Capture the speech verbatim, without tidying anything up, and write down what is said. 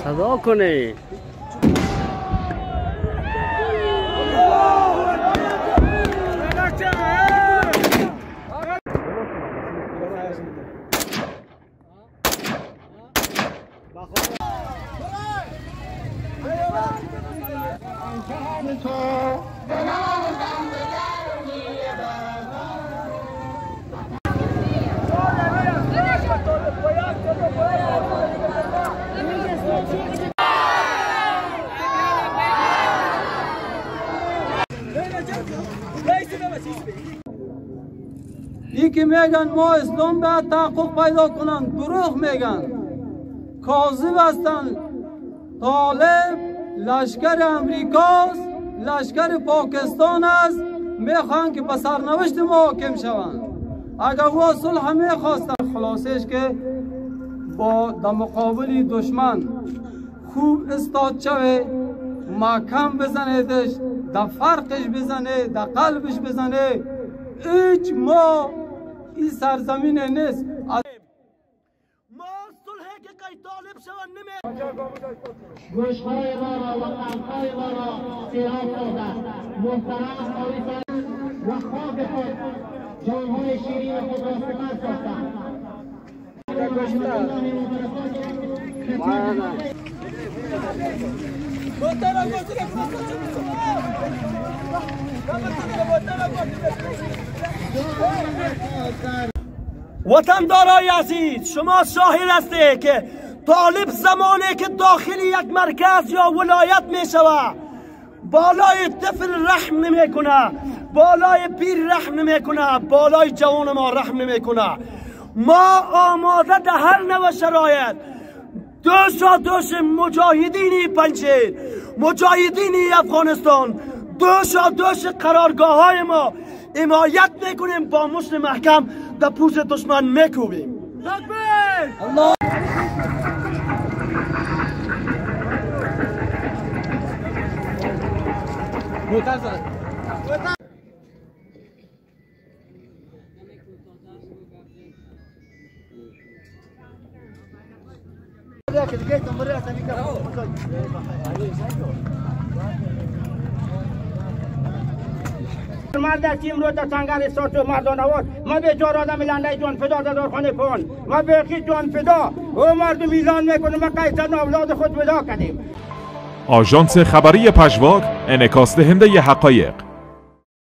صدا کنه. این که میگن ما اسلام باید تحقق پیدا کنن دروغ میگن. کاذب هستن. طالب لشکر امریکاست، لشکر پاکستان است، میخوان که به سرنوشت ما حاکم شوند. اگر و صلح میخواستن خلاصش که با در مقابل دشمن خوب استاد شوه، محکم بزنیدش، در فرقش بزنه، در قلبش بزنه. هیچ ما این سرزمین نیست. ما صلحی که قید طالب شوند نمی گوشهای ما را و قلبهای ما را سیراب سازد. محترم آویزان و خاک خود جانهای شیرین خود را سپر ساختند. وطندارای عزیز، شما شاهد هستید که طالب زمانی که داخل یک مرکز یا ولایت می شود بالای طفل رحم نمی کنه، بالای پیر رحم نمی کنه، بالای جوان ما رحم نمی کنه. ما آماده در هر نوع شرایط دوش دوش مجاهدین پنجشیر، مجاهدین افغانستان، دوش دوش قرارگاه های ما حمایت میکنیم، با مشت محکم در پوست دشمن میکوبیم. تکبیر! الله! مرد تیم رو تا سنگر استارت و مردان آورد. ما به جار آدم لنده جان فدا دادار خانه کن ما به خیلی جان فدا و مردم میلان میکنه. ما قیصر اولاد خود فدا کردیم. آژانس خبری پژواک، انعکاس دهنده ی حقایق.